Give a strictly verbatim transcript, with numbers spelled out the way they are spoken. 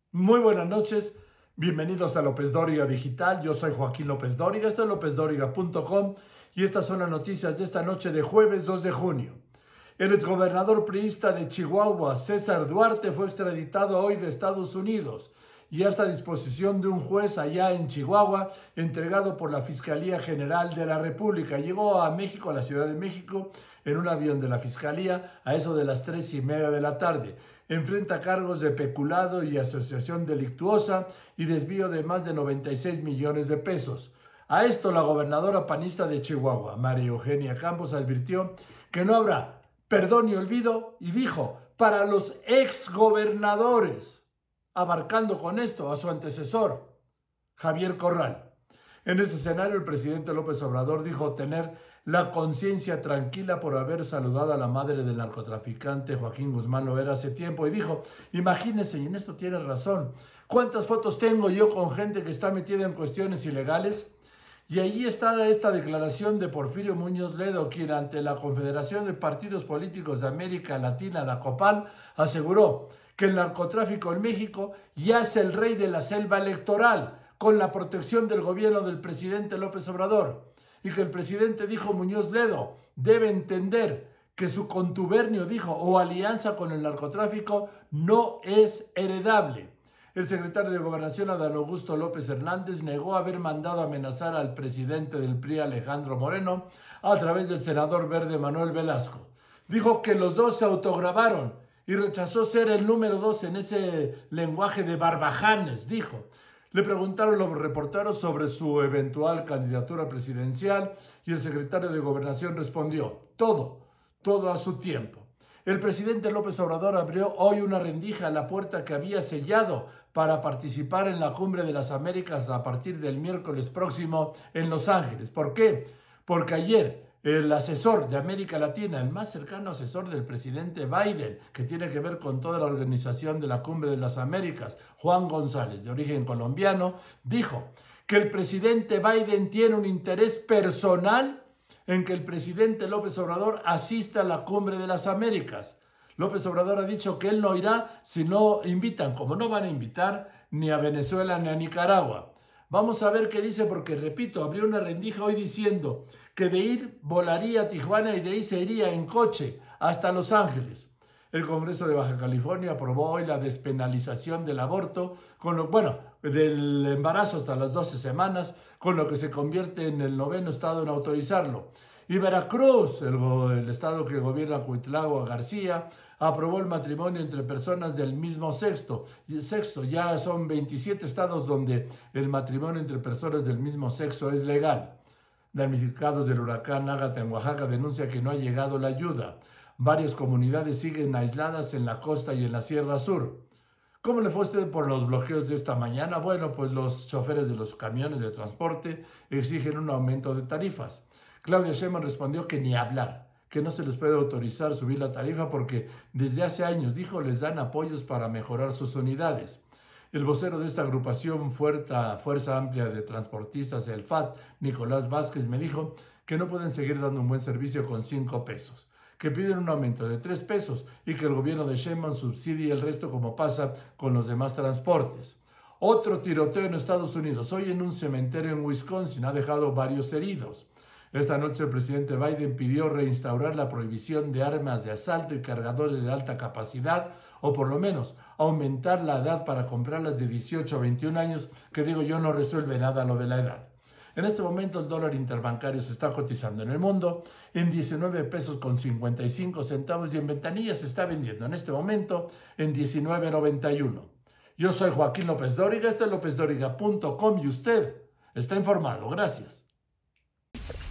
Muy buenas noches, bienvenidos a López Dóriga Digital. Yo soy Joaquín López Dóriga, esto es lópez dóriga punto com y estas son las noticias de esta noche de jueves dos de junio. El exgobernador priista de Chihuahua, César Duarte, fue extraditado hoy de Estados Unidos y hasta a disposición de un juez allá en Chihuahua, entregado por la Fiscalía General de la República. Llegó a México, a la Ciudad de México, en un avión de la Fiscalía a eso de las tres y media de la tarde. Enfrenta cargos de peculado y asociación delictuosa y desvío de más de noventa y seis millones de pesos. A esto la gobernadora panista de Chihuahua, María Eugenia Campos, advirtió que no habrá perdón y olvido y dijo, para los exgobernadores, abarcando con esto a su antecesor, Javier Corral. En ese escenario, el presidente López Obrador dijo tener la conciencia tranquila por haber saludado a la madre del narcotraficante Joaquín Guzmán Loera hace tiempo y dijo, imagínense, y en esto tiene razón, ¿cuántas fotos tengo yo con gente que está metida en cuestiones ilegales? Y ahí está esta declaración de Porfirio Muñoz Ledo, quien ante la Confederación de Partidos Políticos de América Latina, la COPAL, aseguró que el narcotráfico en México ya es el rey de la selva electoral, con la protección del gobierno del presidente López Obrador. Y que el presidente, dijo Muñoz Ledo, debe entender que su contubernio, dijo, o alianza con el narcotráfico no es heredable. El secretario de Gobernación, Adán Augusto López Hernández, negó haber mandado amenazar al presidente del P R I, Alejandro Moreno, a través del senador verde Manuel Velasco. Dijo que los dos se autograbaron y rechazó ser el número dos en ese lenguaje de barbajanes, dijo. Le preguntaron los reporteros sobre su eventual candidatura presidencial y el secretario de Gobernación respondió, todo, todo a su tiempo. El presidente López Obrador abrió hoy una rendija a la puerta que había sellado para participar en la Cumbre de las Américas a partir del miércoles próximo en Los Ángeles. ¿Por qué? Porque ayer el asesor de América Latina, el más cercano asesor del presidente Biden, que tiene que ver con toda la organización de la Cumbre de las Américas, Juan González, de origen colombiano, dijo que el presidente Biden tiene un interés personal en que el presidente López Obrador asista a la Cumbre de las Américas. López Obrador ha dicho que él no irá si no invitan, como no van a invitar ni a Venezuela ni a Nicaragua. Vamos a ver qué dice, porque, repito, abrió una rendija hoy diciendo que de ir volaría a Tijuana y de ahí se iría en coche hasta Los Ángeles. El Congreso de Baja California aprobó hoy la despenalización del aborto, con lo, bueno, del embarazo hasta las doce semanas, con lo que se convierte en el noveno estado en autorizarlo. Y Veracruz, el, el estado que gobierna Cuitlagua García, aprobó el matrimonio entre personas del mismo sexo. sexo. Ya son veintisiete estados donde el matrimonio entre personas del mismo sexo es legal. Damnificados del huracán Ágata en Oaxaca denuncia que no ha llegado la ayuda. Varias comunidades siguen aisladas en la costa y en la Sierra Sur. ¿Cómo le fue a usted por los bloqueos de esta mañana? Bueno, pues los choferes de los camiones de transporte exigen un aumento de tarifas. Claudia Sheinbaum respondió que ni hablar, que no se les puede autorizar subir la tarifa porque desde hace años, dijo, les dan apoyos para mejorar sus unidades. El vocero de esta agrupación, Fuerza, Fuerza Amplia de Transportistas, el F A T, Nicolás Vázquez, me dijo que no pueden seguir dando un buen servicio con cinco pesos, que piden un aumento de tres pesos y que el gobierno de Sheinbaum subsidie el resto como pasa con los demás transportes. Otro tiroteo en Estados Unidos, hoy en un cementerio en Wisconsin, ha dejado varios heridos. Esta noche el presidente Biden pidió reinstaurar la prohibición de armas de asalto y cargadores de alta capacidad, o por lo menos aumentar la edad para comprarlas de dieciocho a veintiún años, que digo yo no resuelve nada lo de la edad. En este momento el dólar interbancario se está cotizando en el mundo en diecinueve pesos con cincuenta y cinco centavos y en ventanilla se está vendiendo en este momento en diecinueve noventa y uno. Yo soy Joaquín López Dóriga, este es lópez dóriga punto com y usted está informado. Gracias.